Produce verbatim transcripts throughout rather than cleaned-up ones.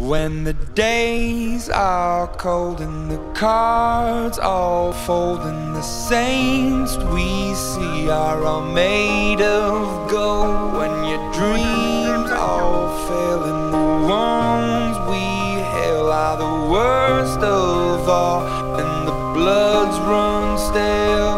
When the days are cold and the cards all fold and the saints we see are all made of gold, when your dreams all fail and the ones we hail are the worst of all and the bloods run stale,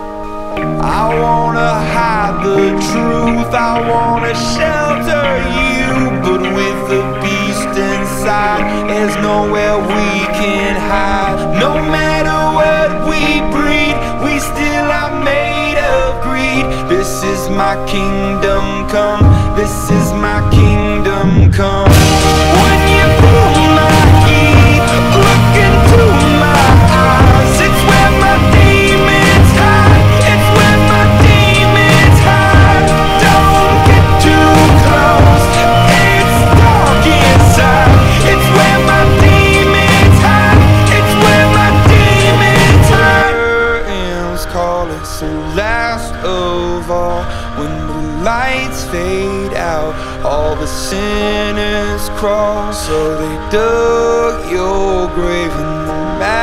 I wanna hide the truth, I wanna shelter you, but with the beast inside, there's nowhere we can hide. No matter what we breed, we still are made of greed. This is my kingdom come, this is my kingdom come. When you feel my heat, look into my eyes, it's where my demons hide, it's where my demons hide. Don't get too close, it's dark inside, it's where my demons hide, it's where my demons hide. Curtains call, it's the last of all. When the lights fade out, all the sinners crawl. So they dug your grave and the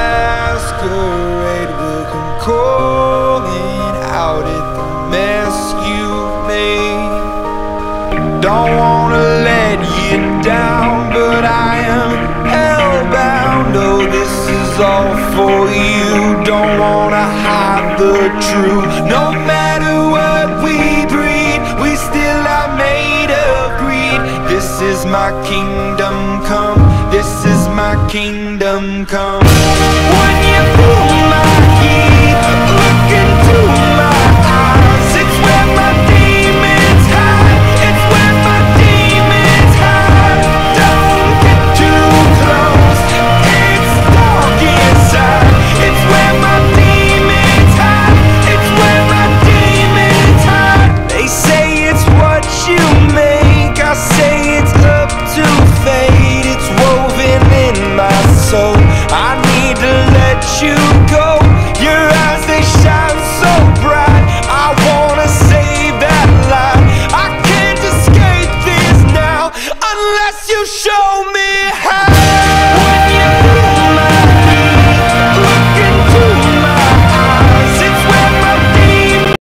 masquerade will come calling out at the mess you've made. Don't wanna let you down, but I am hellbound. Oh, this is all for you. Don't wanna hide the truth. No matter what we breed, we still are made of greed. This is my kingdom come, this is my kingdom come. When you feel my heat, look into my eyes, it's where my demons hide, it's where my demons hide. Don't get too close, it's dark inside, it's where my demons hide, it's where my demons hide. They say it's what you make, I say it's up to fate. It's woven in my soul, I need to let you go. Your eyes, they shine so bright, I wanna save that light. I can't escape this now unless you show me how.